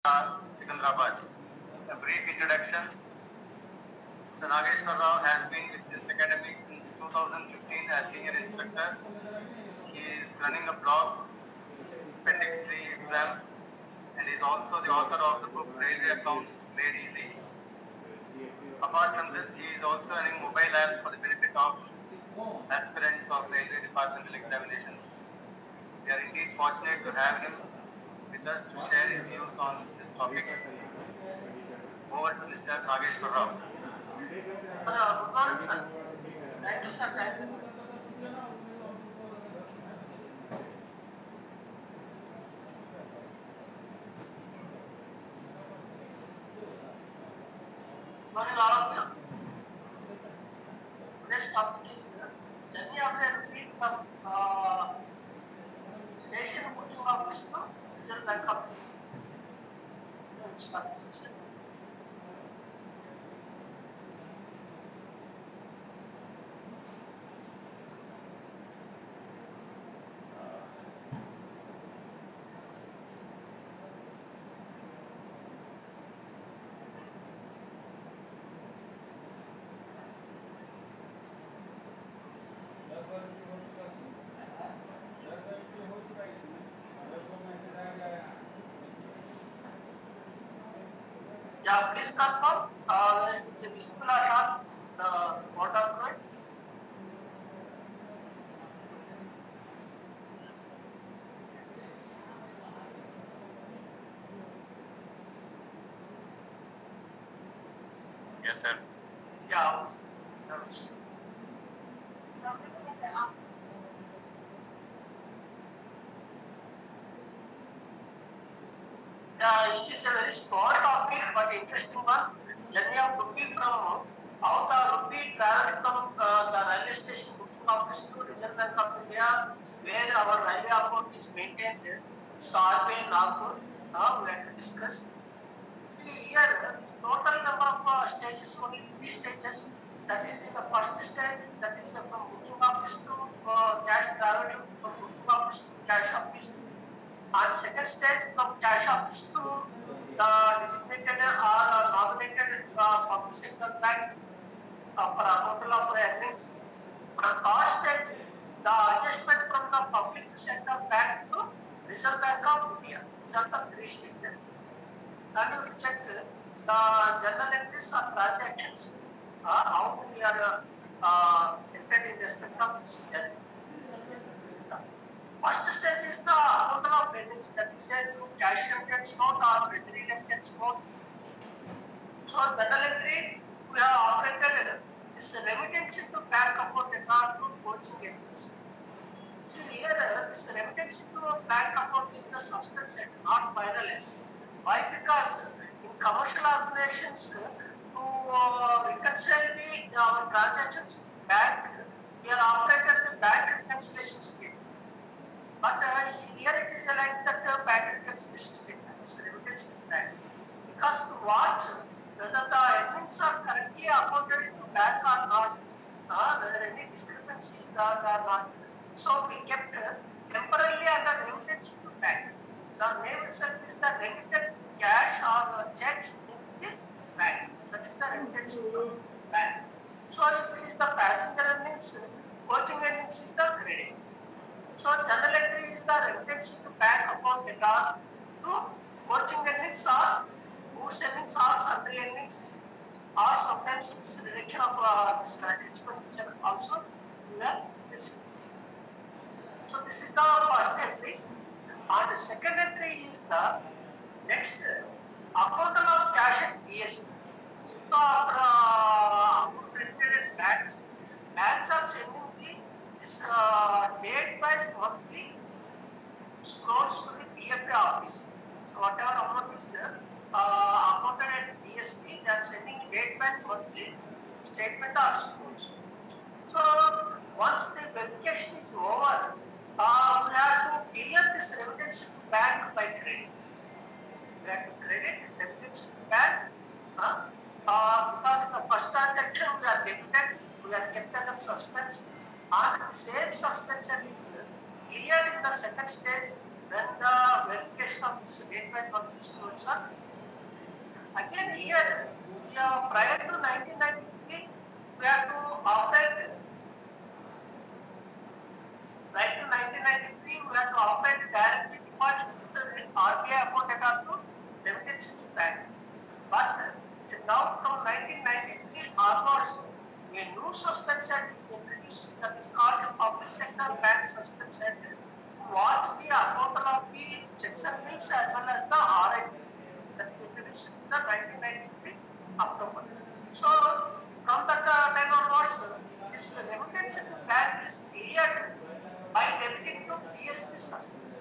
Secunderabad. A brief introduction. Mr. Nageshwar Rao has been with this academy since 2015 as senior instructor. He is running a blog, Appendix 3 exam, and is also the author of the book Railway Accounts Made Easy. Apart from this, he is also running mobile app for the benefit of aspirants of railway departmental examinations. We are indeed fortunate to have him with us to share his views on this topic. Over to Mr. Nageshwar Rao. Good morning, sir. Thank you, sir. Thank you. Morning, all of you. Today's topic is journey of a repeat from station booking office to Reserve Bank of India. Start the session. Yeah, please confirm whether it is visible or not, the board document. Yes, sir. Yeah. It is a very small topic but interesting one. Journey of rupee from how the rupee traveled from the railway station booking office to Reserve Bank of India, where our railway account is maintained. Sarve Nagpur. We have to discuss. See here, total number of stages, only 3 stages. That is in the first stage, that is from booking office to cash travel from booking office to cash office. On second stage, from cash office to the designated or nominated public sector bank for a total of earnings. On third stage, the adjustment from the public sector bank to Reserve Bank of India. These are the 3 stages. And you will check the journal entries or transactions, how we are entered in respect of this journey. First stage is the total of earnings, that is said to cash remittance note or treasury remittance note. So journal entry, we have operated this remittance into bank account account to coaching entries. See here, this remittance into bank account is the suspense end, not final end. Why? Because in commercial organizations, to reconcile our transactions bank, we are operated the bank reconciliation statement. But here it is like that bank reconciliation statement, is remittance to bank. Because to watch whether the earnings are correctly accounted into bank or not, whether any discrepancies are or not. So we kept temporarily under remittance to bank. The name itself is the remitted cash or checks in the bank. That is the remittance to bank. So if it is the passenger earnings, coaching earnings is the credit. So journal entry is the remittance to bank account data to coaching earnings or goods earnings or sundry earnings, or sometimes it's reduction of this expenditure also we are receiving. So this is the first entry. And the second entry is the next account of cash at BSP. So printed banks are sending this date-wise monthly scrolls to the PFA office. So whatever amount is accounted at BSP, they are sending date-wise monthly statement or scrolls. So once the verification is over, we have to clear this remittance to bank by credit. We have to credit remittance to bank because in the first transaction we are debited, we are kept under suspense, and the same suspension is cleared in the second stage when the verification of this date-wise work is concerned, again here, prior to 1993, we have to operate. Right to 1993, we have to operate directly deposit to the RBI account to remittance to bank. But now from 1993 onwards, a new suspense act is introduced that is called the Public Sector Bank Suspense Act to watch the account of the checks and bills as well as the RIP that is introduced in the 1993 October. So from that time onwards, this remittance to bank is cleared by debiting to PSB suspense.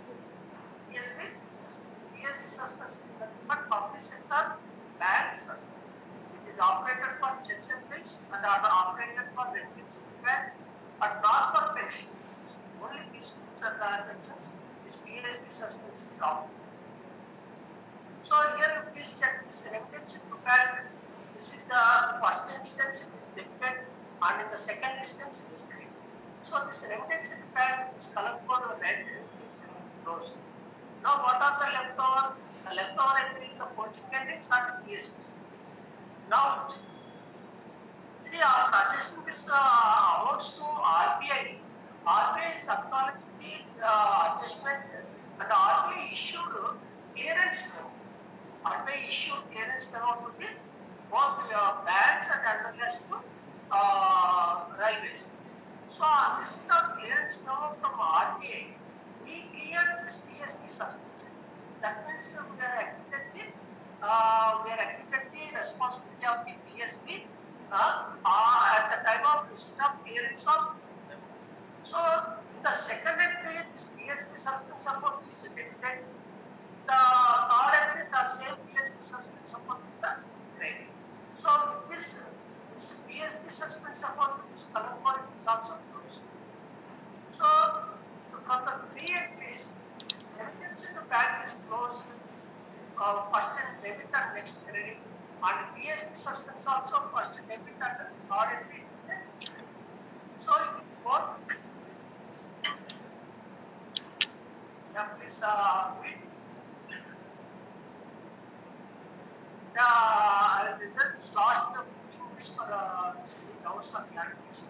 PSB suspense is nothing but public sector bank suspense. It is operated for checks and bills and are operated for remittance to bank, but not for pension. Only these two transactions, this PSB suspense is off. So here please check this remittance to bank. This is the first instance it is debited, and in the second instance it is credited. So this remittance to bank is color code red is closed. Now what are the leftover? The leftover entry is the poaching endings and PSB systems. Now see our transaction is amounts to RBI. RBI is acknowledged the adjustment and RBI issued clearance memo. RBI issued clearance memo to the both banks and as well as to railways. So on this clearance memo from RBI, we cleared this PSB suspension. That means we are accepted the responsibility of the PSB at the time of receipt of clearance of memo. So the second entry, this PSB suspension amount is debited. The third entry, the same PSB suspension amount is the credit. So with this PSB suspension amount is color code is also closed. So from the three entries, remittance to bank is closed. First and debit and next credit, and PSB suspense also first debit and third entry is set. So both, please read. The results lost the English for doubts or clarification.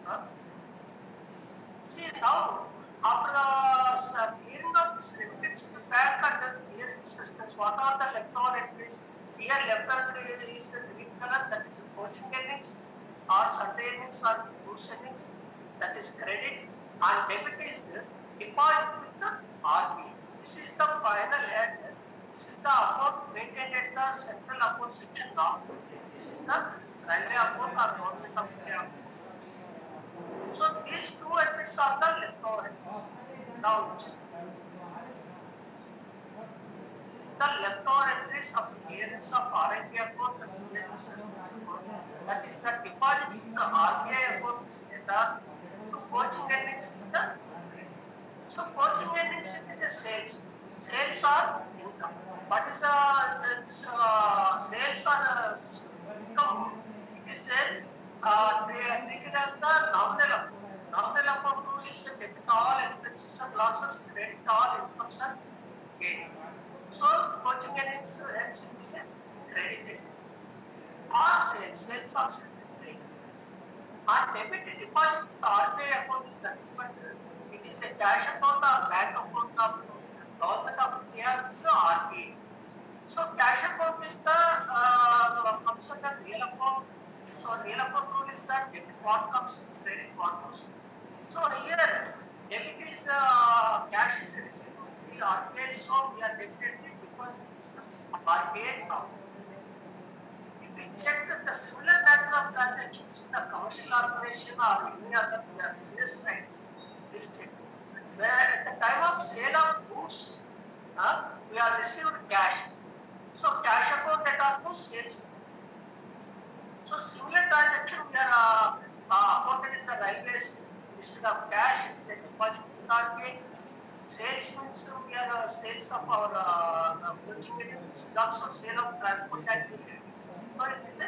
See now, after the clearing of this remittance to bank and PSB suspense, what are the leftover entries? Here left entry is the green color, that is poaching endings, or Sunday endings or goods endings, that is credit, and debit is deposit with the RBI. This is the final end. This is the account maintained at the central account section now. This is the railway account or government of India account. So these two entries are the leftover entries. Now this is the leftover entries of clearance of RIP account and PSB suspense account. That is the deposit in the RBI account is data. To poaching endings is the credit. So poaching endings is a sales. Sales are income. What is sales are income? It is they are treated as the nominal account. Nominal account rule is debit all expenses and losses, credit all incomes and gains. So poaching endings hence it is a credited. Or sales also credit. And debit deposit RBI account is nothing but it is a cash account or bank account of government of India to the RBI. So cash account is the comes under real account. So real account rule is that debit what comes in credit what goes. So here debit is cash is received from the RBI, so we are debited because RBI account. If we check the similar nature of transactions in the commercial operation or any other business side, please check. Where at the time of sale of goods, we are received cash. So cash account at our sales. So similar transaction we are accounted in the railways instead of cash, it is a deposit target. Sales means we are sales of our coaching units, is also sale of transport activity. So it is a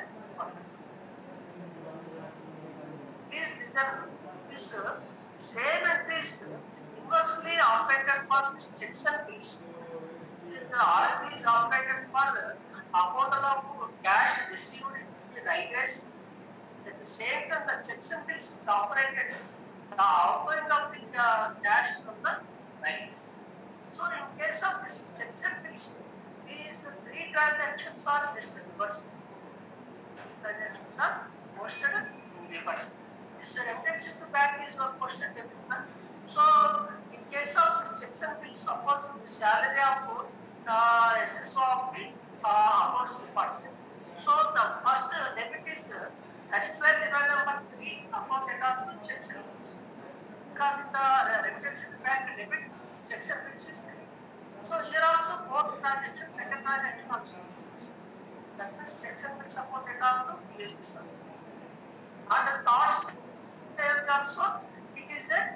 please listen, this same entries in inversely operated for this checks and bills. This is RFP is operated for total of cash received in the railways. At the same time, the checks and bills is operated the outgoing of the cash from the railways. So in case of this checks and bills, these three transactions are just reversed. These three transactions are posted in reverse. This remittance to bank is not posted every month. So in case of checks and bills, suppose the salary of SSO of the accounts department. So the first debit is S12 divided by 3 account account to checks and bills. Because in the remittance to bank debit, checks and bills is credit. So here also both transaction, second transaction also is. That means checks and bills account account to PSB suspense. And the third stage also, it is a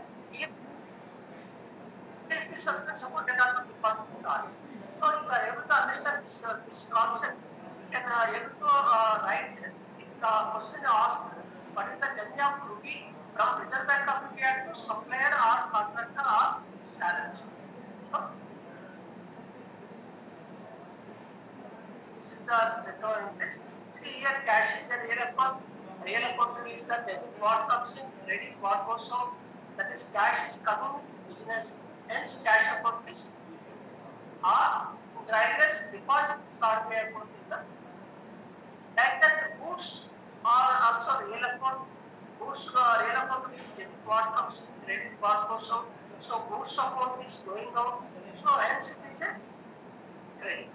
PSB suspense account account to deposit card. So if you are able to understand this concept, you can able to write if the question asked what is the journey of rupee from Reserve Bank of India to supplier or contractor or salaries. So, this is the return index. See here, cash is a real account. Real account is the debit what comes in, credit what goes out. That is, cash is coming business. Hence, cash account is interest deposit card account is the like that. Goods are also real account. Goods real account is debit what comes in, credit what goes out. So goods account is going out. So hence it is a credit.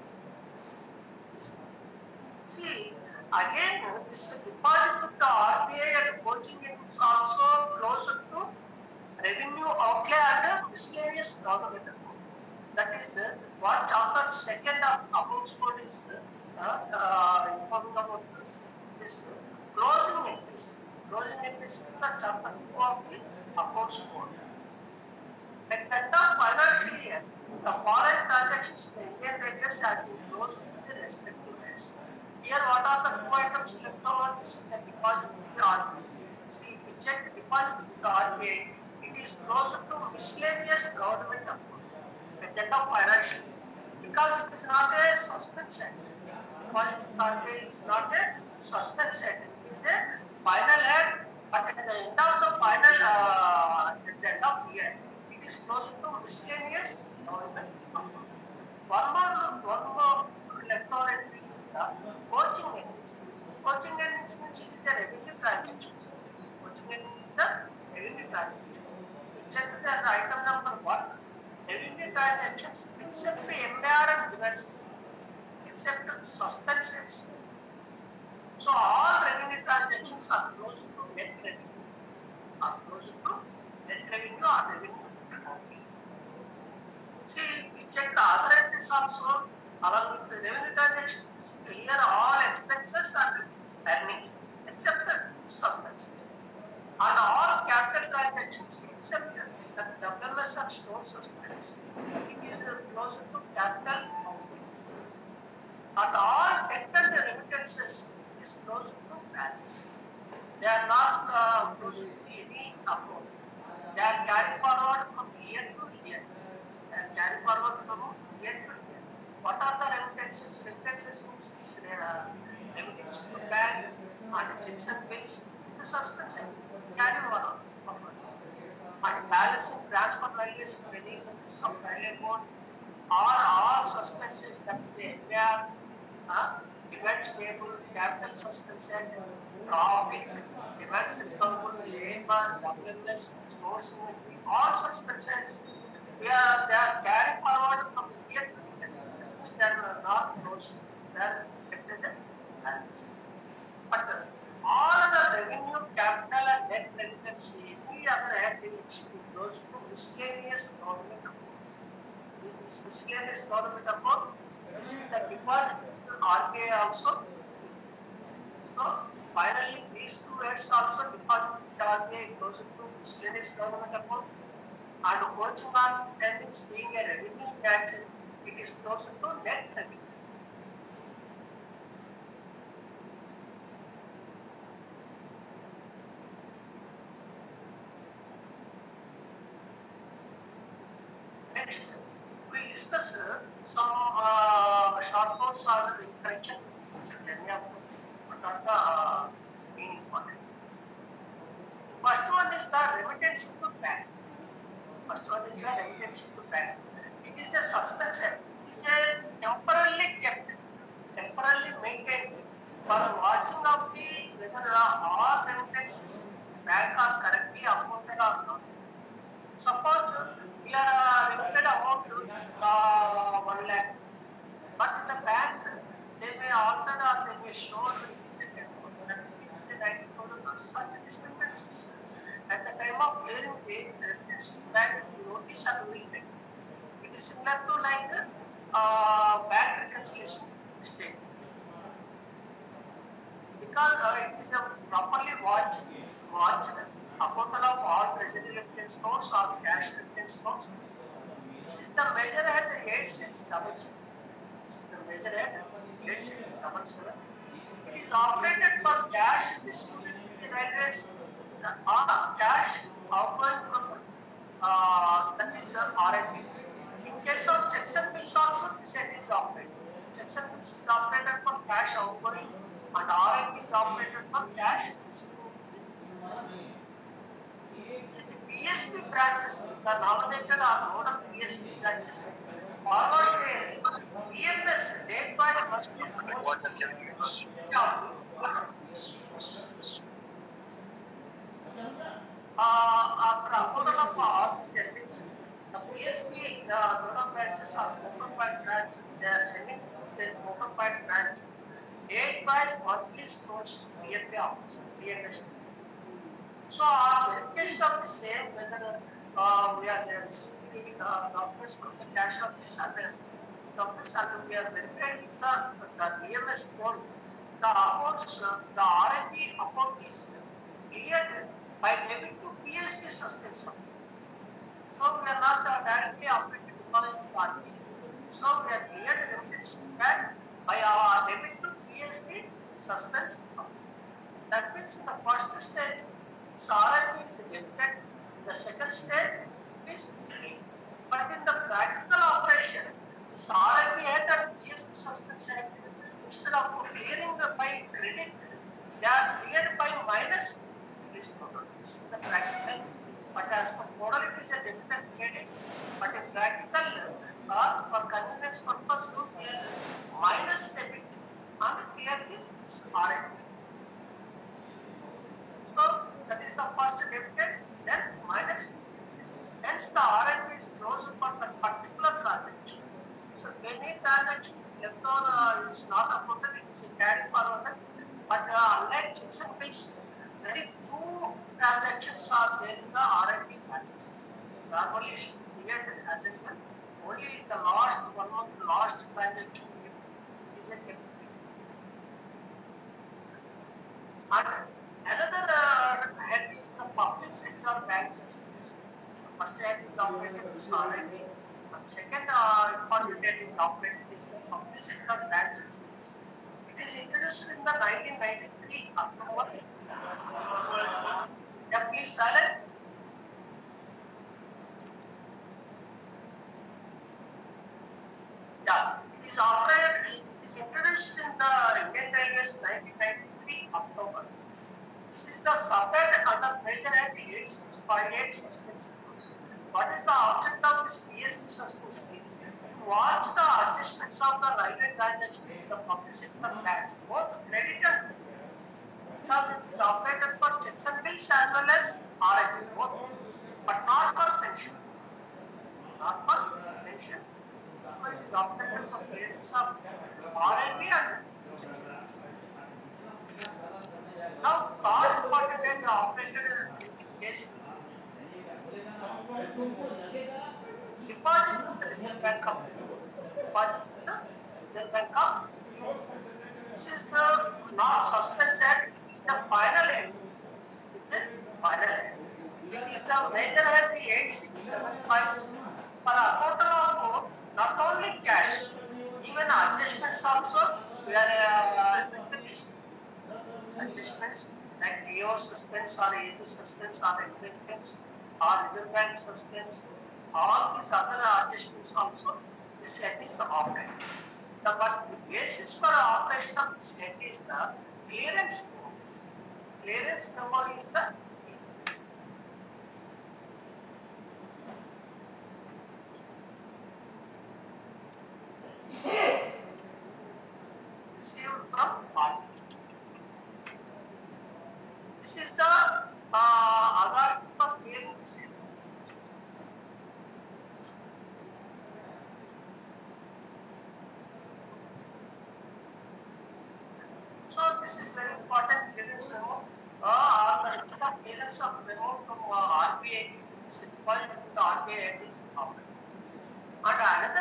See, again, this deposit with the RBI and coaching is also closer to revenue outlay and miscellaneous government account. That is what chapter second of accounts code is informing about this closing entries. Closing entries is the chapter 2 of the accounts code. At the end of financial year, the foreign transactions in Indian railways have been closed with the respective rates. Here, what are the two items left over? This is a deposit with the RBI. See, if we check the deposit with the RBI, it is closer to miscellaneous government account at the end of financial year because it is not a suspense item. Deposit with the RBI is not a suspense item. It is a final act, but at the end of the final, at the end of the year, it is closer to miscellaneous government account. One more leftover entry is the coaching entries. Coaching entries means it is a revenue transactions. Coaching entry is the revenue transactions. We check the item number 1. Revenue transactions except the MBR and reverse, except suspenses. So all revenue transactions are close to net revenue. Are close to net revenue or revenue. See, we check the other entries also along with the revenue transactions. Here all expenses and earnings except the suspenses. And all capital transactions except the WMS and store suspense. It is closer to capital outlay. And all debt and remittances is closer to balance. They are not close to any account. They are carried forward from year to year. They are carried forward from year to year. What are the remittances? Remittances means this remittance to bank and checks and bills. It's a suspense. Carry forward. And balancing transfer values credit some value mode are all suspenses that is NPR, demands payable, capital suspense and profit, demands recoverable, labor, WMS, stores inventory, all suspenses. They are carried forward from year to year. They are not closed. They are kept in the balance. But all the revenue, capital and debt remittance, any other activities should be close to miscellaneous government account. This miscellaneous government account, this is the deposit to RBI also. So finally, these two heads also deposit to RBI close to miscellaneous government account. And coaching on attendance being a revenue catch, it is closer to net revenue. Next, we will discuss some short notes on the correction. This journey of what are the main important. First one is the remittance to bank. First one is the remittance to bank. It is a suspense. It is a temporarily kept, temporarily maintained for watching of the whether all remittances bank are correctly accounted or not. Suppose we are remitted amount 1 lakh, but in the bank they may alter or they may show revisit amount. That is, it is a 90,000 or such discrepancies. At the time of clearing pay, the remittance to bank notice and will take. It is similar to like bank reconciliation statement. Because it is a properly watched accountant of all treasury remittance notes or cash remittance notes. This is the measure at 8677. This is the measure at 8677. It is operated for cash received in the railways or cash outgoing from that is R&D. In case of checks and bills also, the same is operated. Checks and bills is operated for cash outgoing and R&D is operated for cash received. The PSP branches, the nominated or nodal PSP branches, forward EMS date by after approval of all settings, the PSP nodal branches are open by branch, they are sending the open by branch date by monthly stores to PSP office, PMS. So our verification of the same, whether we are receiving documents from the cash office and we are verifying the DMS code, the amounts, the R&D amount is cleared by debit to PSP suspense. So we are not directly operating because of R&D. So we are cleared remittance back by our debit to PSP suspense. That means in the first stage, R&D is debited. The second stage is free. But in the practical operation, R&D and PSP suspense instead of clearing by credit, they are cleared by minus. This is the practical. But as per model, it is a debited credit. But in practical, for convenience purpose, you clear minus debit and clear the R&D. So that is the first debited, then minus. Hence the R&D is closed for that particular transaction. So any transaction is left on is not accounted, it is carried forward. But unlike checks and bills, very few transactions are there in the R&D balance. Normally it should be cleared as in only the last 1 month last transaction is a debt. And another head is the public sector bank systems. First head is operated with R&D. And second important head is operated is the public sector bank systems. It is introduced in the 1993 October. Yeah, please silent. Yeah, it is operated. It is introduced in the Indian Railways 1993 October. This is the subhead under Major Act 8658 principles. What is the object of this PSP suspense is to watch the adjustments of the railway transactions in the public sector banks, both credit and because it is operated for checks and bills as well as R&D, both, but not for pension. Not for pension. So it is operated for credits of R&D and checks and bills. Now, third important and operated in this case is deposit to the Reserve Bank of deposit to the Reserve Bank of. This is not suspense act, it is the final act. Is it final act? It is the major act 8675 for a total of not only cash, even adjustments also. We are adjustments like DO suspense or AG suspense or independence or Reserve Bank suspense all these other adjustments also, the set is operated. But the basis for operation of the set is the clearance memo. Clearance memo is the received from party. This is the authority for clearing the set. So this is very important clearance memo. The clearance of memo from RBI is called the RBI is common. And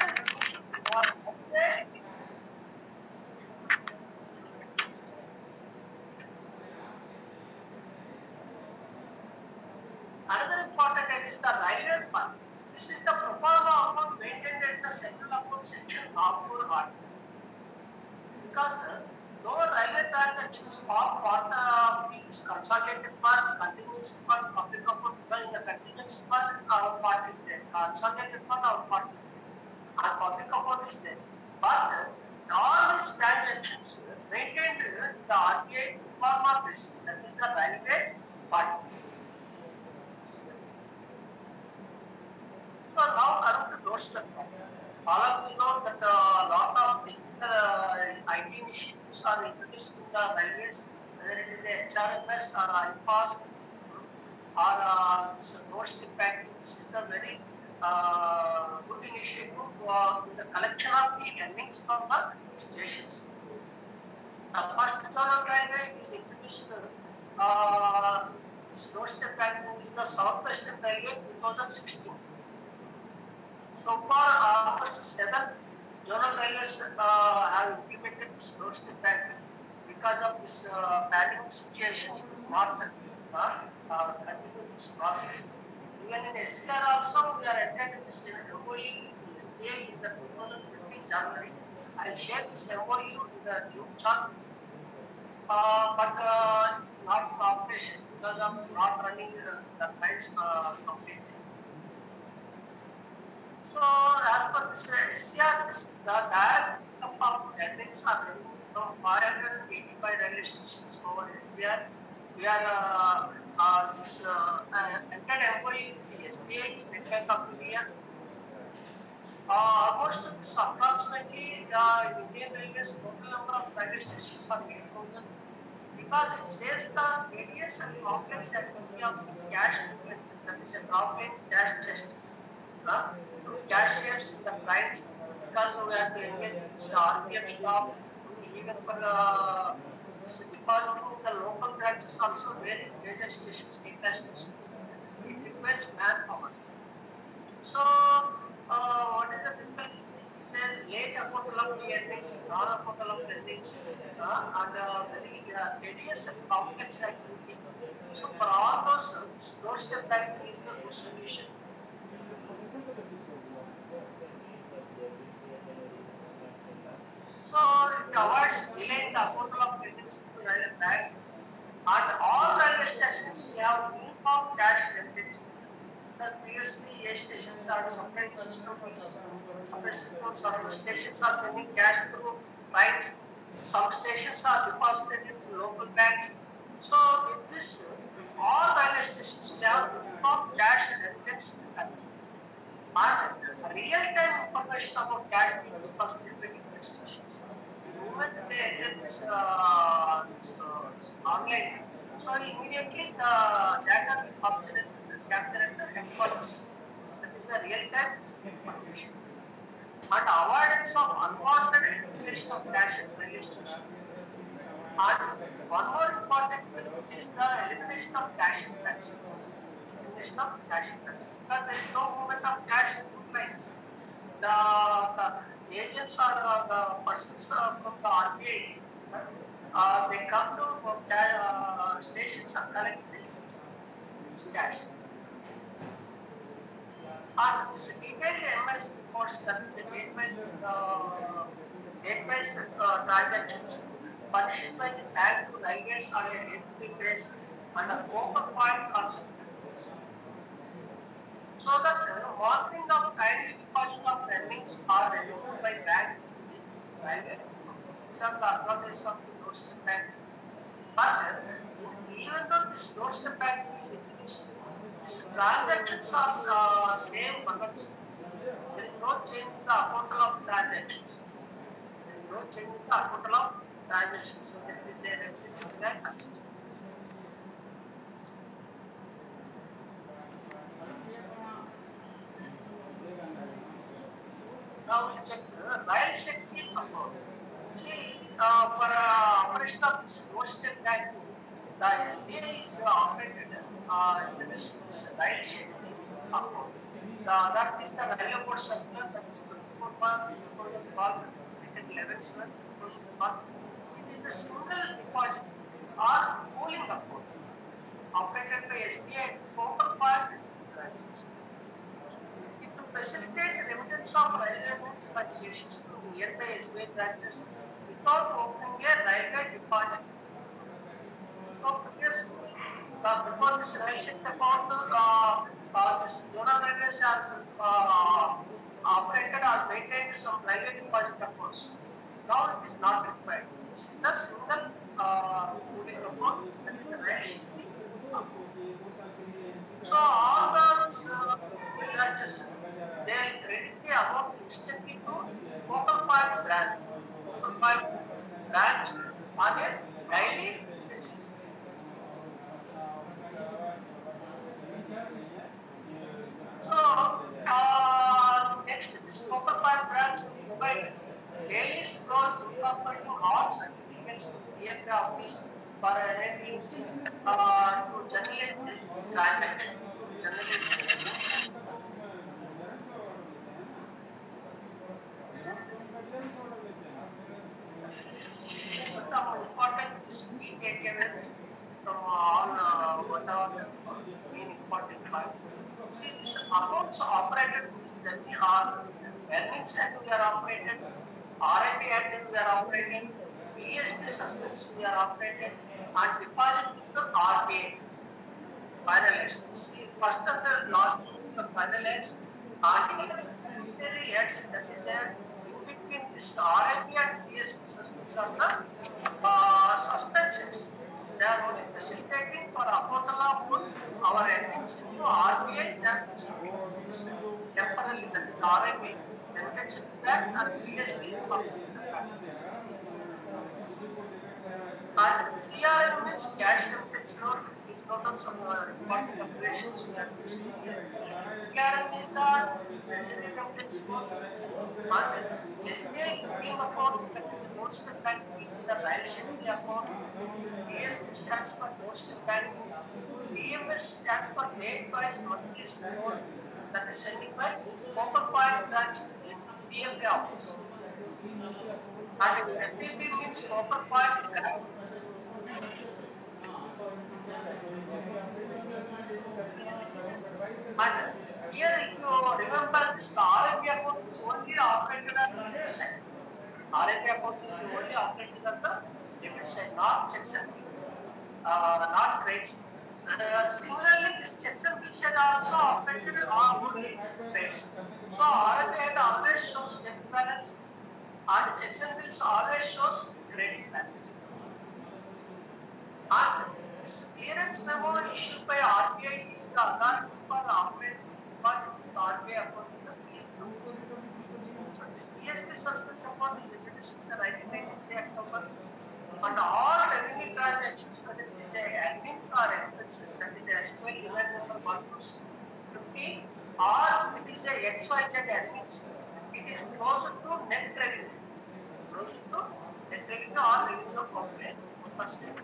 another important item is the rider fund. This is the pro forma amount maintained at the central account section of your RBI. Because though railway transactions form part of these consolidated fund, continuous fund, public account, in the continuous fund, our part is there. Consolidated fund, our part is there. Our public account is there. But all these transactions maintained the RBI forma basis, that is the railway fund. So now coming to doorstep. All of you know that a lot of IT initiatives are introduced in the railways, whether it is a HRMS or iPass or doorstep packing. This is the very good initiative in the collection of the earnings from the stations. The first zonal railway is introduced. Doorstep packing is the Southwestern Railway 2016. So far, almost 7 zonal railways have implemented this doorstep packing. Because of this pandemic situation, it is not continue this process. Even in SCR also, we are attending this MOU in SBA in the 2015 January. I will share this MOU in the June chart. But it is not in operation because of not running the trains completely. So, as per this SCR, this is the direct income of earnings are removed from 585 railway stations over SCR. We are this entered MOU in the SBA, State Bank of India. Almost this approximately Indian Railways total number of railway stations are 8,000 because it saves the tedious and complex activity of cash movement, that is a drop in cash chest. Cash shapes in the price because we have to engage this RPF stop, even for depositing in the local branches also very major stations, data stations. It requires manpower. So, what is the difference? It is a late approval of the earnings, non-approval of earnings, and very tedious and complex activity. So, for all those doorstep packing is the good solution. So it avoids delay in the approval of credits to railway bank. At all railway stations, we have uniform cash credits. Previously, A stations are separate systems. Some stations are sending cash through banks. Some stations are deposited in local banks. So in this, all railway stations we have uniform cash credits. And real-time information about cash being deposited by different stations. The moment they enter this online, so immediately the data will capture at the headquarters. That is the real-time information. And avoidance of unwanted accumulation of cash at railway station. And one more important benefit is the elimination of cash in transit. Elimination of cash in transit. Because there is no movement of cash in lines. The agents or the persons from the RBI, they come to stations and collect this cash. And this detailed MS reports, that is date-based transactions punished by the bank to railways on a day-to-day basis and an open point concept. so that monitoring of timely deposit of earnings are reviewed by bank. These are the advantages of the doorstep banking. But even though this doorstep banking is introduced, these transactions are same balance. There is no change in the total of transactions. There is no change in the total of transactions. So there is a reference that consists. Now we check the Ryan Shakti account. See, for operation of this doorstep banking, the SBI is operated in this Ryan Shakti account. That is the value code circular, that is 24/2012, dated 11/7/2012. It is the single deposit or pooling account operated by SBI at focal point branches. To facilitate remittance of railway goods purchases to nearby SBI branches without opening a railway deposit. So, yes, before this relation about this zonal railways has operated or maintained some railway deposit accounts. Now it is not required. This is the single moving account, that is a relation. So all those branches, they credit the amount instantly to focal point branch on a daily basis. So next, this focal point branch will provide daily scroll incorporating all such elements to the office for enabling to generate the transaction. Some important key takeaways from all whatever the main important points. See, these accounts operated this journey are earnings and we are operated, R&D and we are operated, PSP suspense we are operated, and deposit to the RBI. Finalists. See, first and the last is the finalists, and intermediary heads, that is a between this RIP and PSP suspense are the suspensions. They are only facilitating for approval of our earnings into RBI that is temporarily, that is RIP, then gets into that and PSP and CRM means cash remittance note. It's not on some important operations we are using here. CRM is the resident remittance note. And SBI booking account, that is a doorstep banking, is the Ryan Shakti account. DSB stands for doorstep banking. DMS stands for date wise monthly note, that is sending by focal point branch to the DMA office. And FPP means focal point branch. And here, if you remember, this RMB account is only operated at the limit side. RMB account is only operated at the limit side, not checks and not trades. Similarly, this checks and bills are also operated on only trades. So RMB always shows debit balance, and checks and bills always shows credit balance. And this clearance memo issued by RBI is the authority for operating the RBI account in the PSP. So this PSP suspense account is introduced in the 1993 October, and all revenue transactions, whether it is earnings or expenses, that is S12 event number 1/15, or it is a XYZ earnings, it is closer to net revenue. Closer to net revenue or revenue of corporate percent.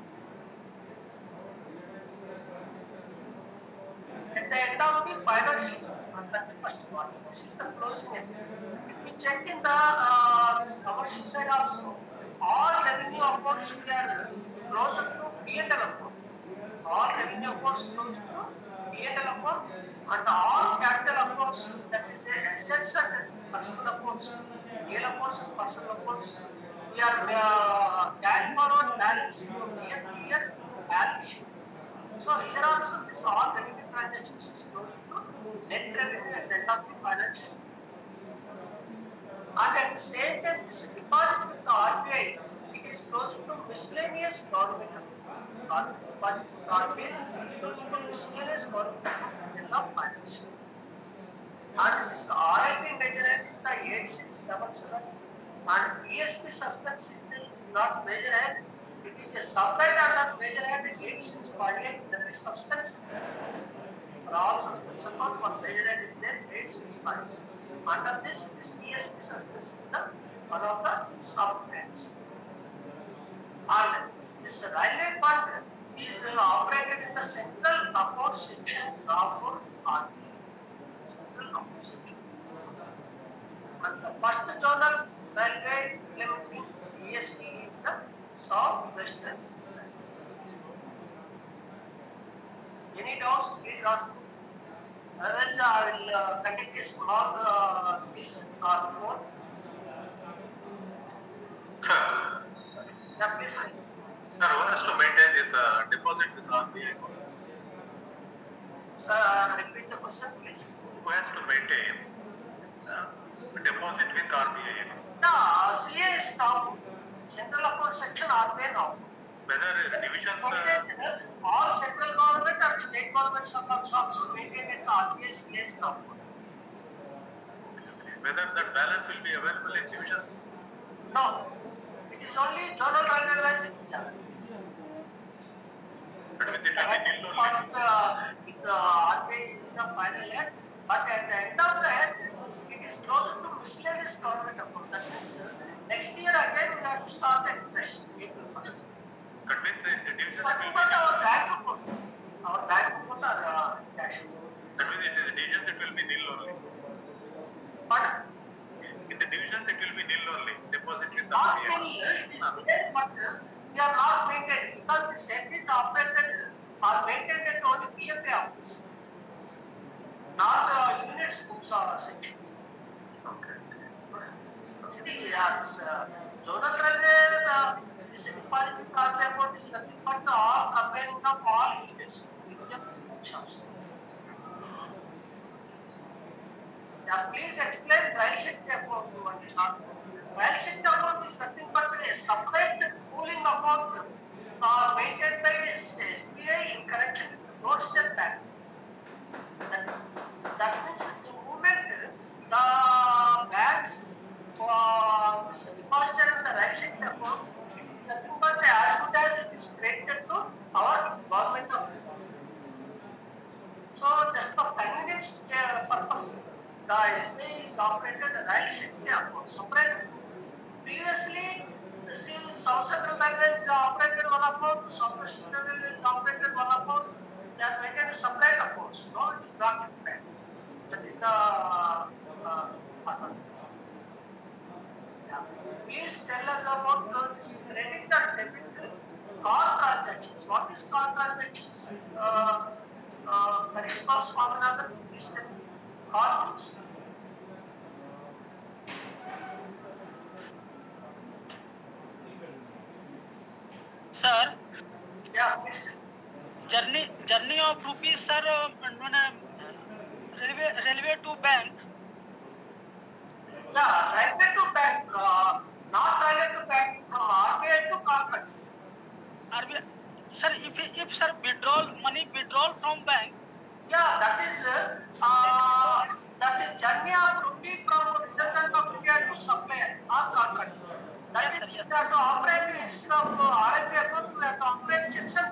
At the end of the final sheet, on 31st March, this is the closing end. If we check in the commercial side also, all revenue accounts we are closer to P&L account. All revenue accounts closer to P&L account, and all capital accounts, that is assets and personal accounts, real accounts and personal accounts, we are carrying forward balance from year to year balance sheet. So here also this all revenue transactions is close to net revenue at the end of the financial year. And at the same time, this deposit with the RBI, it is close to miscellaneous government account. Deposit with the RBI, close to miscellaneous government account at the end of financial year. And this RIP major head is the 8677, and PSP suspense is it is not major head. It is a subhead under major head 8658. That is suspense. For all suspense account, one major head is there 865. Under this PSP suspense is the one of the subheads. And this railway fund is operated in the central account section of RBI. And the first journal railway implementing ESP is the Southwestern. Any doubts, please ask. Otherwise, I will conduct a small this report. Sir, Yeah, please. sir, who has to maintain this deposit with RBI? Sir, repeat the question, please. Who has to maintain deposit with RBI? The CA is now central account section RBI now. Whether divisions All central government and state government accounts also maintain at RBI CA's now. whether that balance will be available in divisions? No, it is only zonal railway citizen. But with it will be nil only. The RBI is the final head, but at the end of the head, it is close to miscellaneous government account. That means next year again we have to start at fresh April 1st. That means the divisions But will even be our bank account are cash. that means it is divisions it will be nil only. But In the divisions it will be nil only. Deposit with not RBI. many, it is there, but we are not maintained because the set is operated are maintained at only PFA office, not units books or sections. Okay. See, this zonal railway, this deposit RBI account is nothing but the all combining of all units, division shops. Yeah, please explain rail shakti account to what is not. Rail shakti account is nothing but a separate pooling account maintained by SBI in connection with the Roadstep Bank. That means the moment the banks deposited in the rail shakti account, it is nothing but as good as it is credited to our government of India. So just for convenience purpose, the SBI is operated rail shakti account separate. Previously, South Central Railway is operated one account, South Western Railway is operated one account. They are maintained separate accounts. No, it is not different. That is the pattern. Yeah. Please tell us about this credit or debit card transactions. What is card transactions? Karishma Swaminathan, please tell me. Card means? Sir, Yeah, please tell me. journey of rupees, sir, railway to bank. Yeah, railway to bank, not railway to bank, from RBI to corporate. RBI, sir, if sir money withdrawal from bank, Yeah, that is journey of rupee from Reserve Bank of India to supplier or corporate. That Yes, is, sir, yes. we have to operate instead of RIP account, we have to operate checks and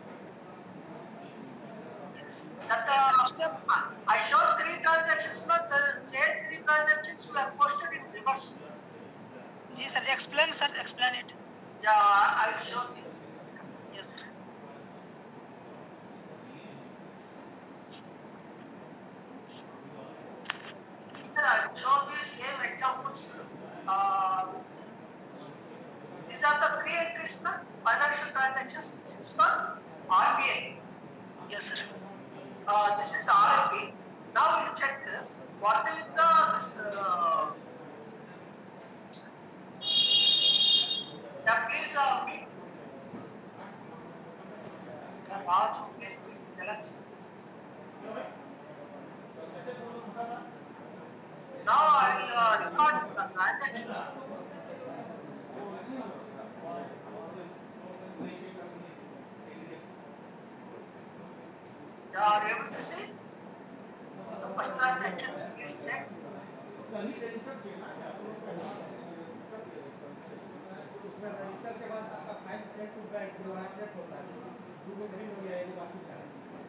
that I showed 3 transactions, not the same 3 transactions we have posted in reverse. Ji sir, explain it. Yeah, I will show you. Yes, sir. Here I will show you same examples. These are the 3 entries, the financial transactions. This is for RBI. Yes, sir. This is RIP. Now we'll check what is the please meet. Tell us. Now I will record the transactions. You are able to see the first transactions. Please check. उसमें register के बाद आपका file set to bank वहाँ set होता है Google भी हो जाएगी बाकी का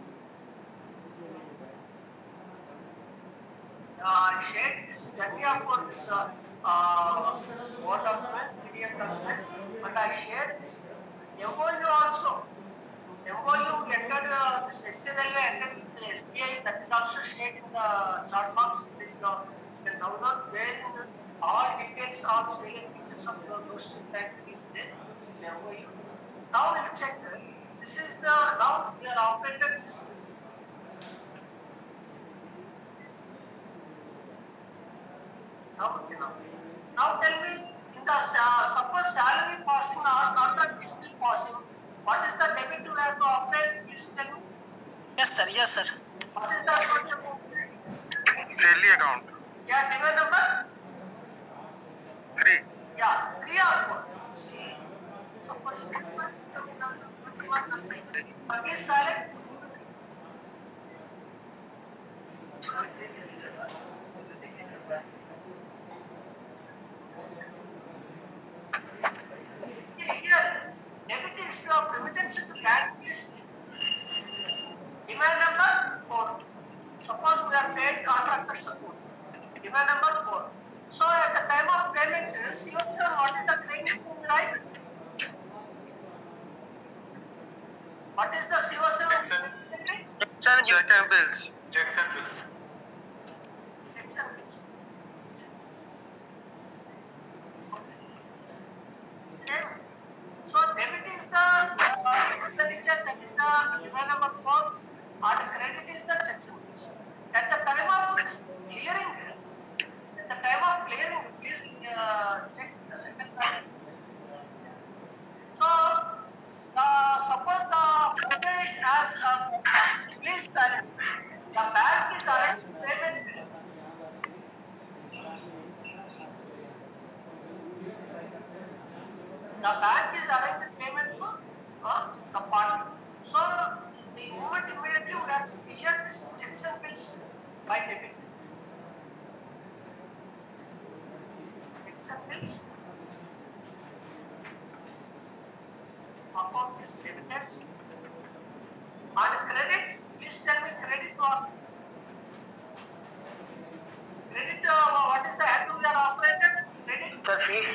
Shared this journey of this Word document, PDF document, but I shared this MOU also. MOU entered this SNL entered with the SBI, that is also shared in the chart box. This you can download where all details, all salient features of those two factories there in MOU. Now we'll check. This is the now we are operated this. Now tell me, in the suppose salary passing or contract is still passing, what is the debit you have to operate? Please tell me. Yes, sir. Yes, sir. What is the account? Daily account. Yeah, debit number? 3. Yeah, 3 or 4. See, suppose what is silent? Here, debit instead of remittance to bank is demand number 4. Suppose we are paid contractor support. Demand number 4. So at the time of payment, COCR, what is the credit right? What is the COCR? Check and bills. Checks and bills. Checks and bills. Same. So debit is the expenditure, that is the demand number 4, and credit is the checks and bills. At the time of clearing, please check the second line. So, suppose the payment has please silent. The bank is arranging payment. The bank is arranging payment to the party. So, the moment immediately we have to clear this checks and bills by debit. Checks and bills. Account is debited. And credit, please tell me credit or credit, what is the head we are operated? Credit? The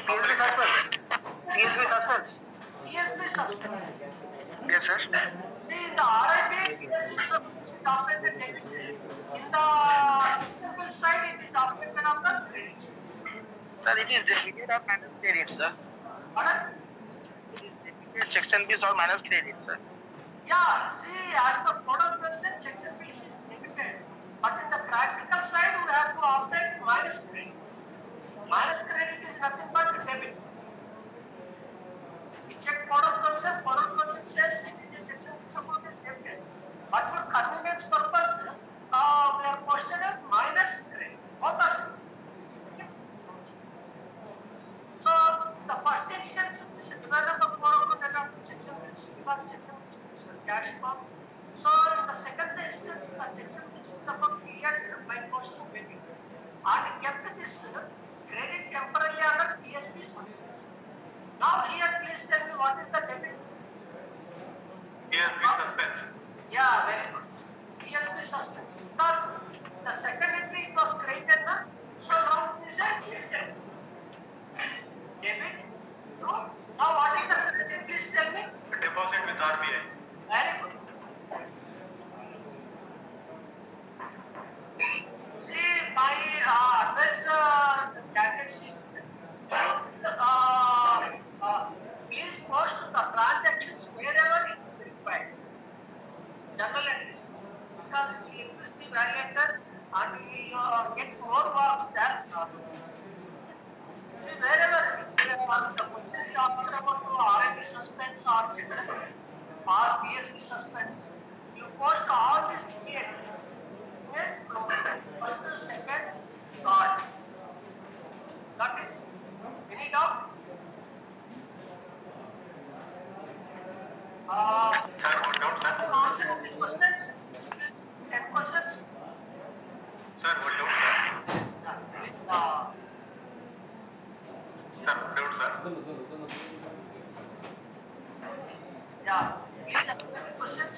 PSB suspended. Yes, sir. See, in the RIB, this is operated debit. In the simple side, it is operated on the credit. Sir, it is debited or minus credit, sir. Pardon? It is debited checks and bills or minus credit, sir. Yeah, see, as per product version, checks and bills is limited. But in the practical side, we have to operate minus credit. Minus credit is nothing but debit. We check product version says it is a checks and bills amount is debited. But for convenience purpose, we are posted as minus credit. Both are same. Okay. So, the first instance is demand number 4 account checks and bills, because checks and bills cash form. So in the second instance, the checks and bills is about cleared by postal payment and kept this credit temporarily under PSB suspense. Now here, please tell me what is the debit? PSB suspense. Yeah, very good. PSB suspense. Because the second entry it was created, na? So now it is a debit. Debit. No. Now what is the credit? Please tell me. Deposit with RBI. Very good. See, my advice candidates is please post the transactions wherever it is required. Journal entries, because it will increase the value enter and we get more works than. See, wherever the question is asked about RIP suspense or checks or PSB suspense, you post all these 3 entries. email flow. First, second, third. Got it? Any doubt? Sir, hold on, sir. Answer of the questions. 10 questions. Sir, hold on, sir. Sir, hold on, sir. Yeah, please answer the questions.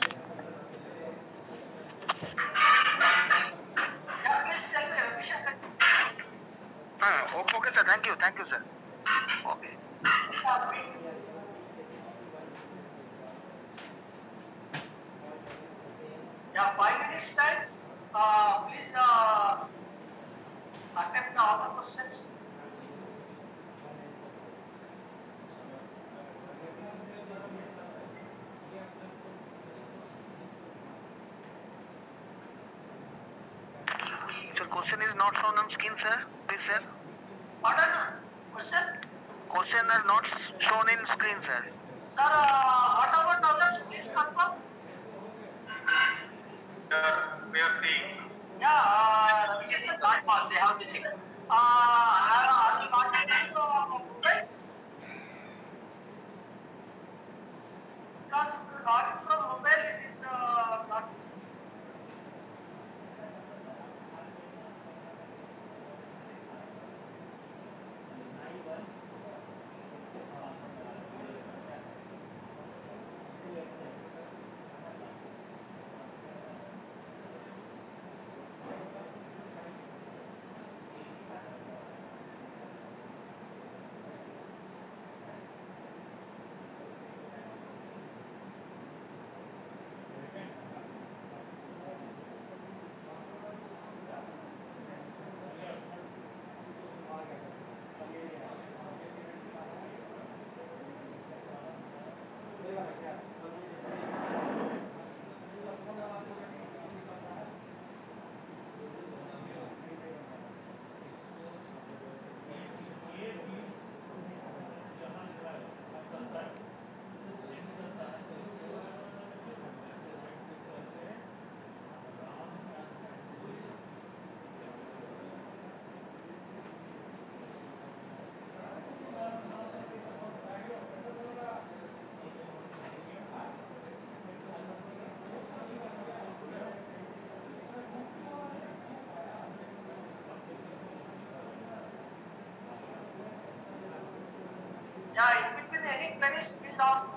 Yeah, please tell me revision. Okay, sir. Thank you, sir. Okay. Yeah, 5 minutes time. Please attempt all the questions. Sir, question is not shown on screen, sir. Please, sir. Pardon? Question? Question are not shown in screen, sir. Sir, what about others? Please confirm. Sir, we are seeing. Yeah, revision the card mark. They have to check. Are you contacted mobile? Because if you got it from mobile, it is not. Yeah, in between any queries, please ask.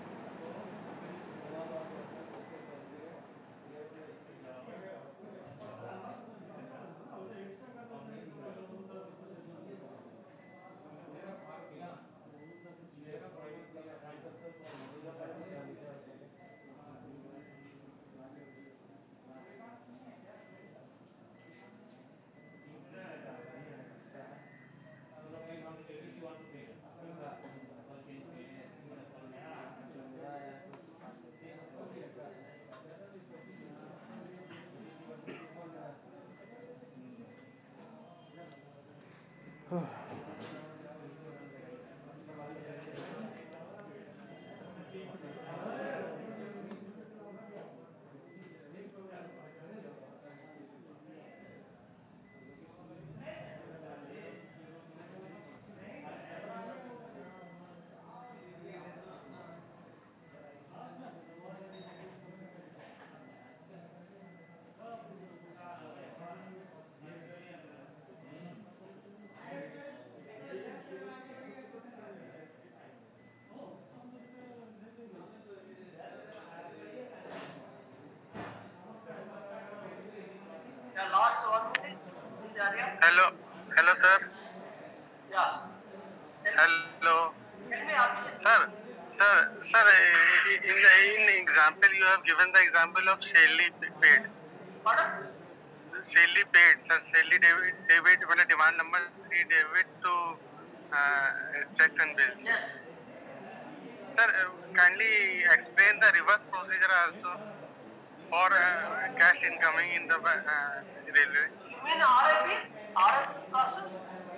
Yeah, last 1 minute. Hello, sir. Yeah. Hello. Tell me, Abhishek. Sir, in the example you have given the example of Shelly paid. Pardon? Shelly paid, sir. Shelly David, demand number 3 David to check and bill. Yes. Sir, kindly explain the reverse procedure also for cash incoming in the railway. You mean RIP? RIP process?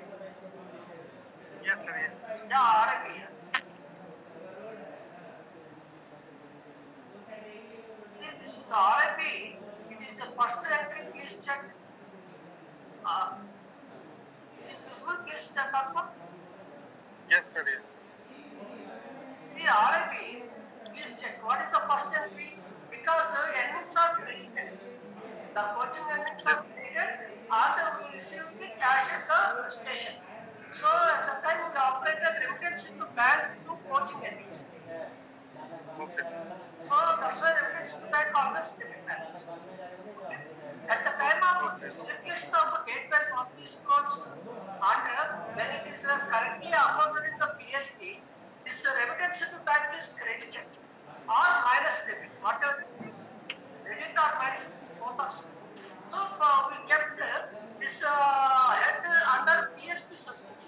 Yes, sir. Yes. Yeah, RIP. See, this is RIP. It is a first entry, please please check. Is it visible? Please check up. Yes, sir. Yes. See, RIP, please check. What is the first entry? Because earnings are created. The coaching earnings are created and we receive the cash at the station. So at the time we operated remittance into bank to coaching earnings. Okay. So that's why remittance to bank always debit balance. At the time of calculation of gateway monthly scores and when it is currently accounted in the PSB, this remittance to bank is credited or minus debit, whatever it is, credit or minus both are same. So we kept this head under PSB suspense.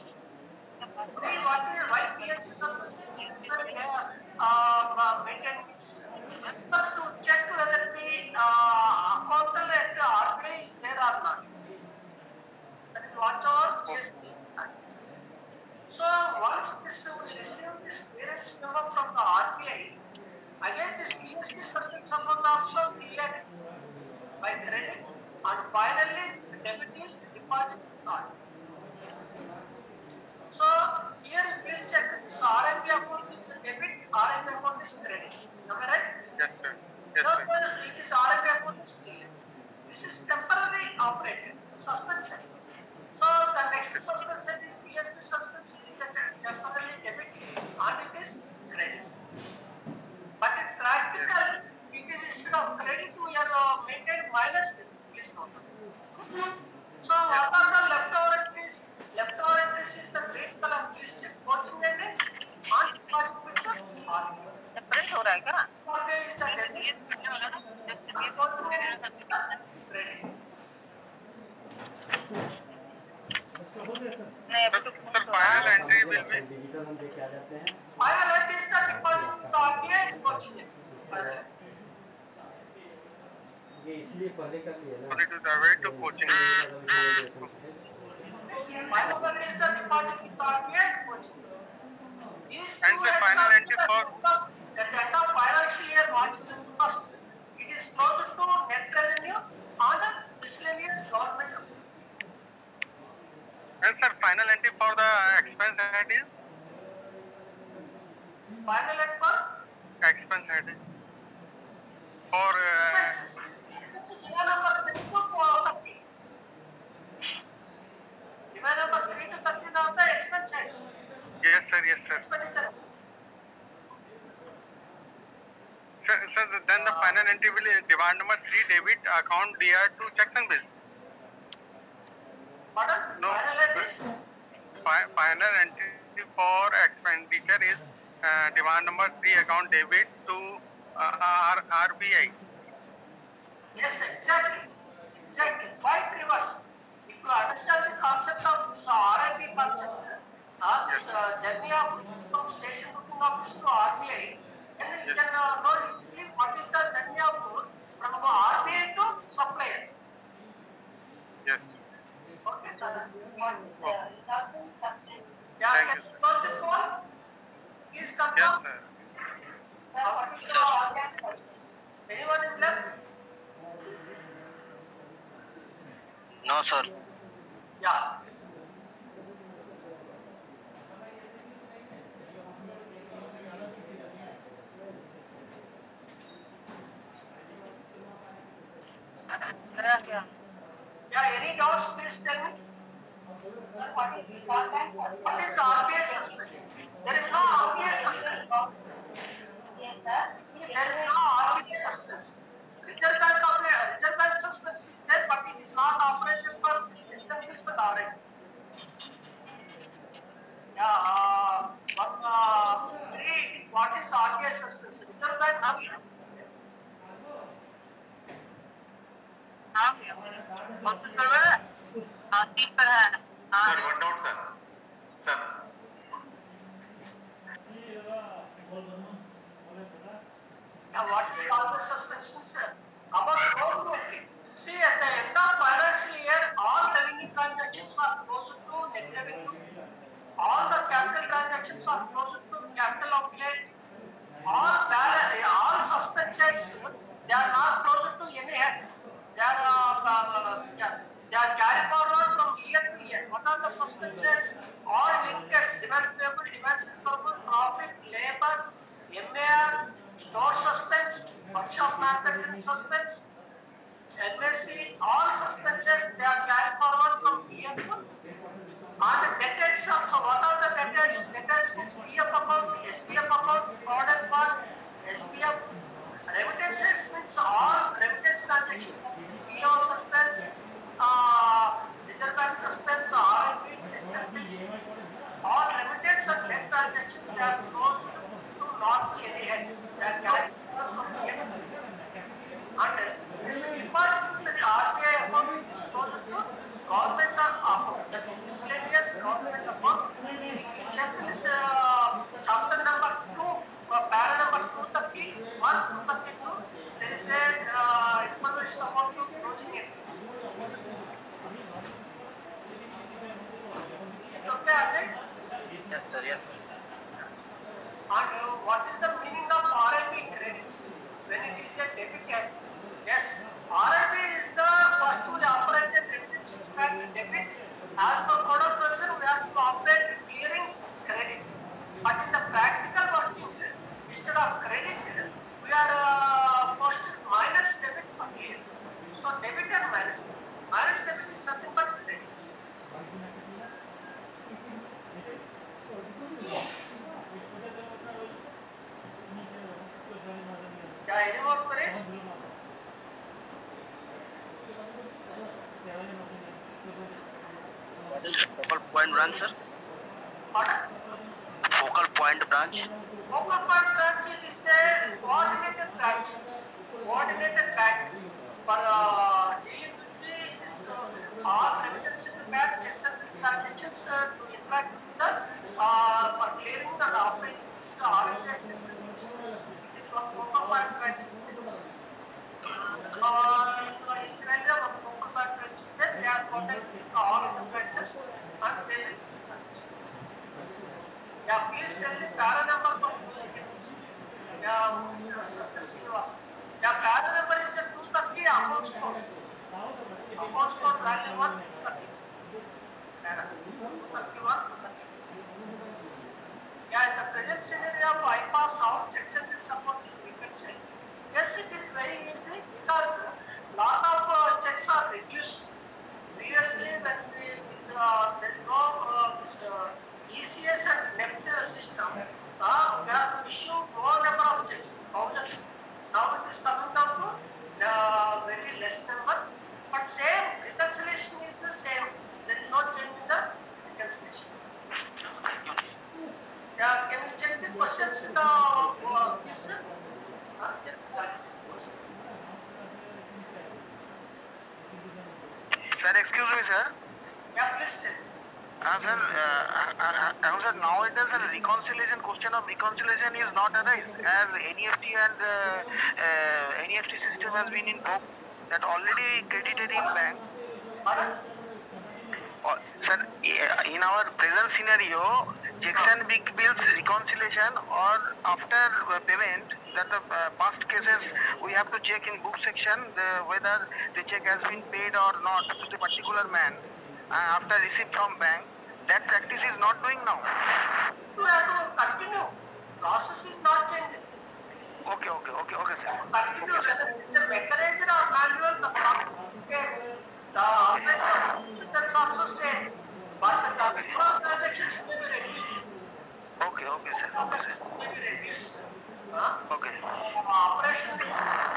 Why PSB suspense is maintained first to check whether the account at RBI is there or not. That is what our PSB activities. So once this we receive this clearance memo from the RBI, again this PSB suspense amount also cleared by credit and finally the debit is deposit card. So here please check this RIP account is debit, RIP account is credit. Am I right? Yes, sir. Yes, So sir. it is RIP account is clear. This is temporary operated suspension. So the next suspension is PSB suspension, it is temporarily debit and it is credit. But in practical, it is instead of credit we are maintained minus debit. Please note. So what are the leftover entries? Leftover entries is the green column. Please check. Coaching earnings and deposit with the RBI. Separate हो रहा है क्या? RBI is the debit. Coaching earnings is the credit. उसका हो गया sir नहीं अभी तो Sir, final entry will be digital हम देख के आ जाते हैं Final entry is the deposit with the RBI and coaching earnings. ये इसलिए पहले कर लिया ना only to the way to coaching. Final entry is the deposit with the RBI and coaching earnings. These And two the heads final are entry for- at the end of financial year March 31st, it is closer to net revenue and miscellaneous government revenue. And sir, final entry for the expense head is Final entry for expense head is for expenses. This is year number 3 to 30. Year number 3 to 13 of the expenses. yes sir, yes sir. Expenditure. Sir, then the final entry will demand number 3 debit account DR to checks and bills. Pardon? No. Final entry is Final entry for expenditure is demand number 3 account debit to RBI. yes, exactly. Exactly. Quite reverse. If you understand the concept of this RIP concept, this journey of from station booking office to RBI, and you can know easily what is the journey of from RBI to supplier. Yes. Okay. Thank Yeah, you, can sir. you close the call? Please Yes confirm. sir. Anyone is left? No sir Yeah. क्या क्या Yeah, any doubts, please tell me. What is RBI suspense? There is no RBI suspense. There is no RBI suspense. Reserve Bank suspense is there, but it is not operated for incentives and RIP. Yeah, what is RBI suspense? Reserve Bank suspense. हाँ भैया कौन सा server है? हाँ 3 पर है हाँ Sir, one doubt sir. Sir. Now, what is RBI suspense means? About loan entry. See, at the end of financial year, all revenue transactions are closer to net revenue. All the capital transactions are closer to capital outlay. All suspenses, they are not closer to any head. They are suspensions, all linkers, demands payable, demands receivable, profit, labor, MAR, store suspense, workshop manufacturing suspense, NSC, all suspensions, they are carried forward from PF to and the debtors also. What are the debtors? Debtors means PF account, SPF account, order part, SPF. Remittances means all remittance transactions. PO suspense, Reserve Bank suspense, RMB, checks and bills. All remittance and debt transactions they are closed to not be any head. They are carried forward from PF. And this deposit to the RBI account is closed to government account. That is miscellaneous government account. If you check this chapter number 2, para number 231, 232, there is a information about the closing entries. Is it okay, Ajay? Yes, sir. Yes, sir. And what is the meaning of RMB credit? When it is a debited, yes, RMB is the first fully operated remittance debit. As per code of procedure, we have to operate clearing credit. But in the practical working, instead of credit, we are posted minus debit for clear. So debit and minus. Minus debit is nothing but credit. Yeah, any more queries? What is focal point branch, sir? Pardon? Focal point branch. Focal point branch is a coordinated branch. Coordinated bank for dealing with this all remittance in the bank, checks and bills transactions to interact with the for clearing and operating this RBI checks and bills. It is what focal point branch is there. Each and every one focal point branch is there. They are coordinated with all the branches and they will. Yeah, please tell the para number for closing entries. Yeah, Mr. Srinivas. Yeah, para number is a 230 account score. Account score value 1 230. Para 231 230. Yeah, in the present scenario of bypass out checks and bill support is reconciled. Yes, it is very easy because lot of checks are reduced. Previously, when there is no this ECS and NEFT system, we have to issue more number of checks, thousands. Now it is coming down to very less number, but same reconciliation is the same. There is no change in the reconciliation. Yeah, can you check the questions in the quiz? Sir, excuse me, sir. Yeah, please tell. Sir, nowadays the reconciliation question of reconciliation is not arise as NEFT and NEFT system has been in book that already credited in bank. Sir, in our present scenario, checks and big bills reconciliation or after payment, that the past cases we have to check in book section whether the check has been paid or not to the particular man after receipt from bank. That practice is not doing now. You have to continue. Process is not changing. Okay, sir. Continue whether it's a mechanism or manual, the process is same. The methods also same. But the number of transactions may be reduced. Okay, sir. Transactions may be reduced. Okay. Operation is.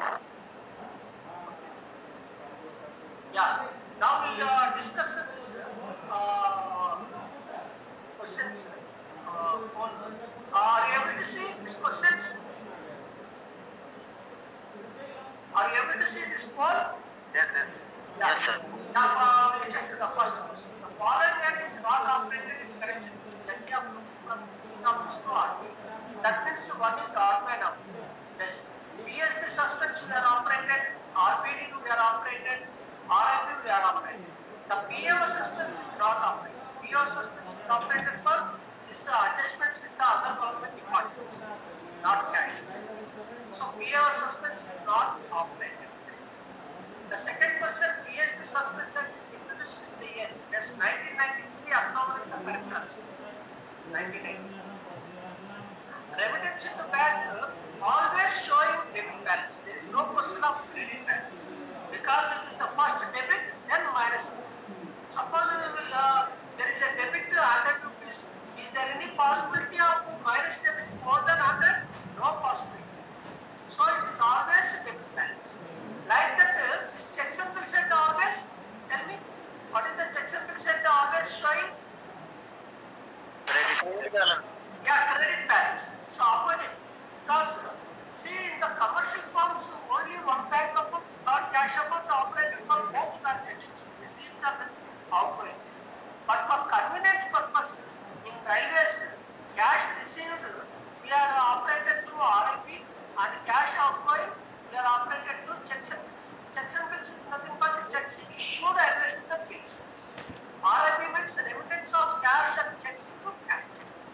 Yeah. Now we'll discuss this questions. Are you able to see these questions? Are you able to see this poll? Yes. Yeah. Yes, sir. Now we'll check the first question. The following end is not operated in correction. That means one is RBI now. Yes. PSB suspense we are operated, RBD we are operated, RIP we are operated. The PO suspense is not operated. PO suspense is operated for this adjustments with the other government departments, not cash. So PO suspense is not operated. The second question, PSB suspension is introduced in the year. Yes, 1993 October is the correct answer. 1990. Remittance into bank always showing debit balance. There is no question of credit balance because it is the first debit then minus. Suppose there is a debit 100 rupees. Is there any possibility of minus debit more than 100? No possibility. So it is always debit balance. Like that, is checks and bill set always? Tell me, what is the checks and bill set always showing? Credit balance. Yeah, credit balance. It's opposite. Because see, in the commercial firms, only one bank account or cash account operated for both transactions, receipts and outgoings. But for convenience purpose, in railways, cash received we are operated through RIP and cash outgoing we are operated through checks and bills. Checks and bills is nothing but checks issued addressed to the bills. RIP means remittance of cash and checks into cash.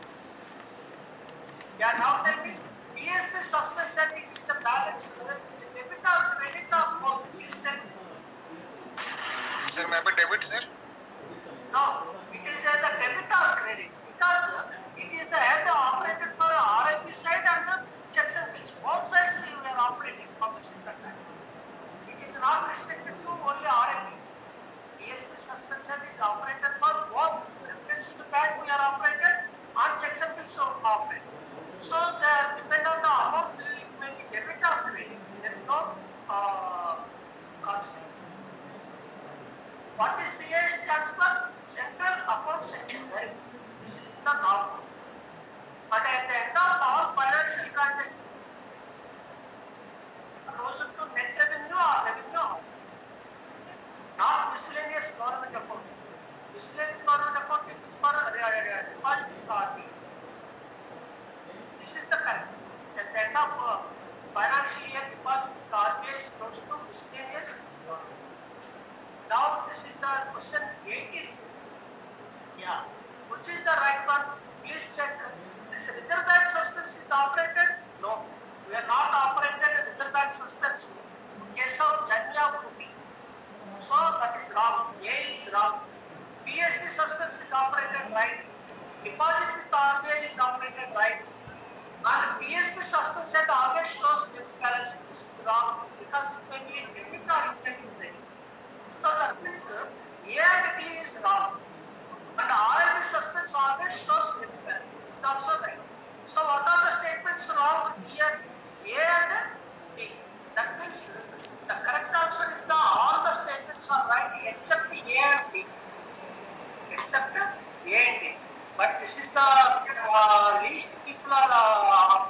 Yeah, now tell me, BSP suspense and it is the balance, whether it is a debit or credit or both. Please tell me. Sir, may I debit, sir? No, it is the debit or credit because it is the head operated for RIP side and the checks and bills. Both sides we are operating from the single bank. It is not restricted to only RIP. BSP suspense is operated for both remittance to the bank we are operated and checks and bills operated. So the depend on the amount it may be debit or credit. There is no constant. What is CA stands for? Central Account Section. Right? This is the norm. But at the end of all financial transactions, closer to net revenue or revenue, not miscellaneous government account. Miscellaneous government account is for deposit authority. This is the correct. At the end of financial year, deposit RBI is close to miscellaneous. Now this is the question 8 is. Yeah. Which is the right one? Please check. This Reserve Bank suspense is operated? No. We are not operated Reserve Bank suspense in case of Janya Rupee. So that is wrong. A is wrong. BSP suspense is operated right. Deposit with RBI is operated right. And BSP suspense set always shows debit balance. This is wrong because it may be debit or it may be credit. So that means A and B is wrong. And RIP suspense always shows debit balance. This is also right. So what are the statements wrong here? A and B. That means the correct answer is all the statements are right except A and B. Except A and B. But this is the least people are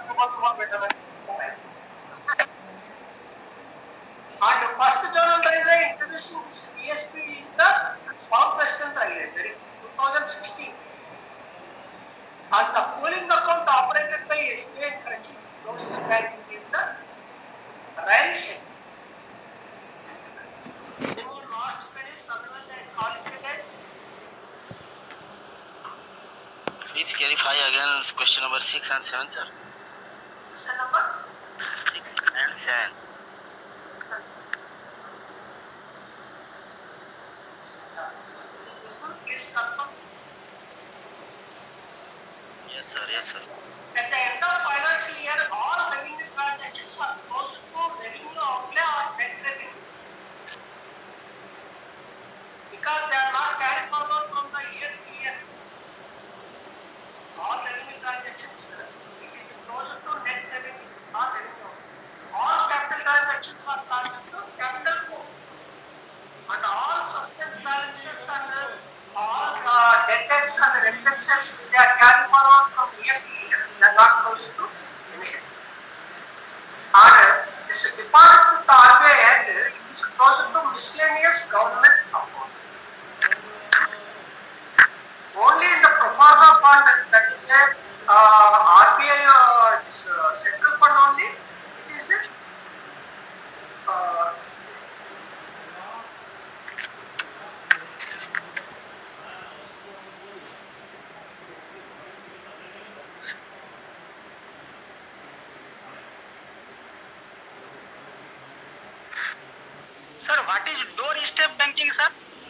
and the first journal railway introducing this BSP is the South Western Railway, 2016. And the pooling account operated by SBI and Karachi Coastal Bank is the rail schedule. Any more last minutes, otherwise I call it a day. Please clarify again question number 6 and 7, sir. Question number 6 and 7. 6 and 7. Is it useful? Please confirm. Yes, sir. Yes, sir. At the end of financial year, all revenue transactions are close to revenue outlay or net revenue. Because they are not carried forward from the year to year. All revenue transactions, it is closer to net revenue, not revenue. All capital transactions are charged to capital pool. And all suspense balances and all debtors and remittances, they are carried forward from year to year. They are not close to revenue. And this deposit with RBI and it is closer to miscellaneous government account. Only in the pro forma fund, that is a RBI central fund only, it is a what is doorstep banking, sir?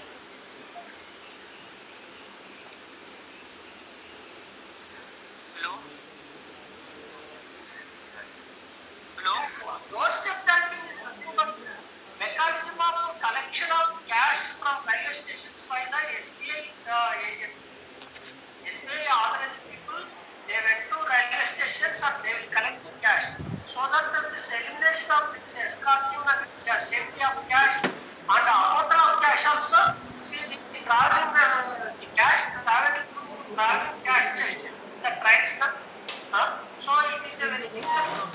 Hello? Hello? Doorstep banking is nothing but mechanism of collection of cash from railway stations by the SBI agents. SBI authorized people, they went to railway stations and they will collect the cash. So that this elimination of this escorting and the safety of cash and amount of cash also, see the traveling, the cash traveling cash just the trains, so it is a very difficult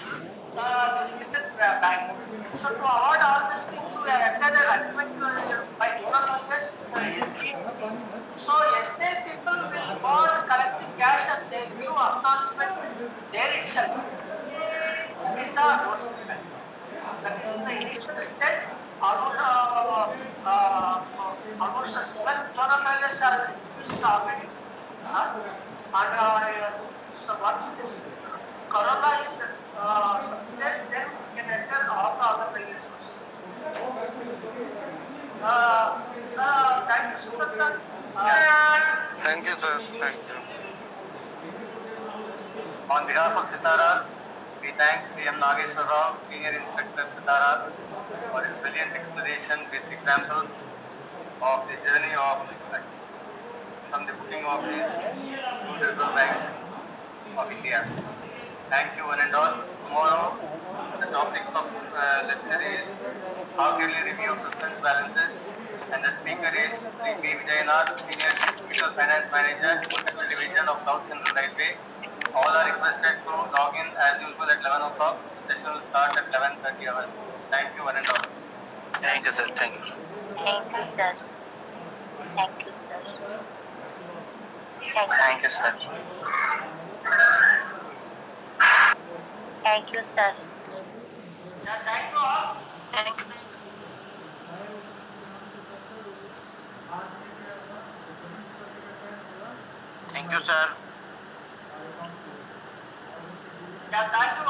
bank. So to avoid all these things, we are under the agreement by zonal areas SBI. So SBI people will go and collect the cash and they will give acknowledgement there itself. That is the doorstep bank. That is in the initial stage. Almost 7 zonal areas are used already. So once this corona is subsidized, then we can enter all the other areas also. Thank you so much, sir. Thank you, sir. Thank you. On behalf of Sitara, we thank Sri M. Nageshwar Rao, Senior Instructor Sitara, for his brilliant explanation with examples of the journey of from the booking of this to the Reserve Bank of India. Thank you one and all. Tomorrow, the topic of lecture is half yearly review of suspense balances, and the speaker is Sri P. Vijayanath, Senior Mutual Finance Manager, Coastal Division of South Central Railway. All are requested to log in as usual at 11 o'clock. The session will start at 11:30 hours. Thank you one and all. Thank you, sir. Thank you. Thank you, sir. Thank you, sir. Thank you, sir. Thank you, sir. Yeah, thank you all. Thank you. Thank you, sir. Yeah, thank you